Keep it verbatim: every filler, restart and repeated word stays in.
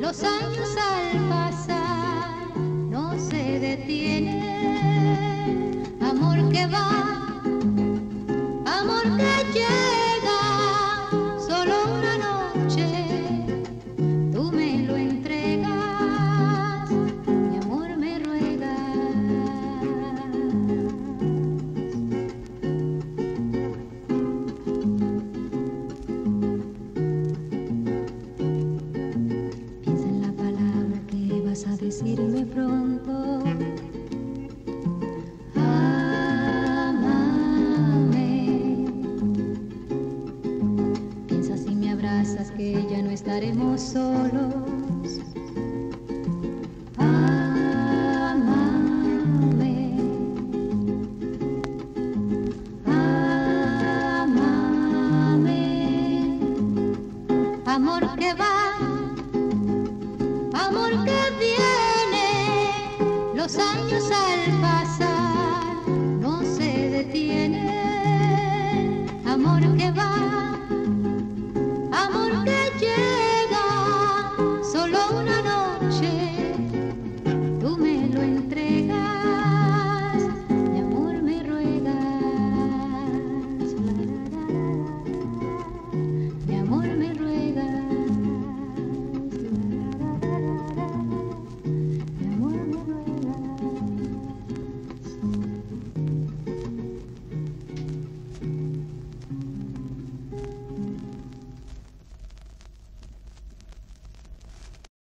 Los años al pasar no se detienen. Amor que va, amor que llega, solo una noche tú me lo entregas, mi amor me ruegas. Piensa en la palabra que vas a decirme pronto. Que ya no estaremos solos. Ámame, ámame, amor que va, amor que viene, los años al